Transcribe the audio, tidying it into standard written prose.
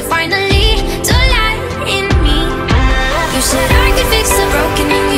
you finally to light in me. You said I could fix the broken in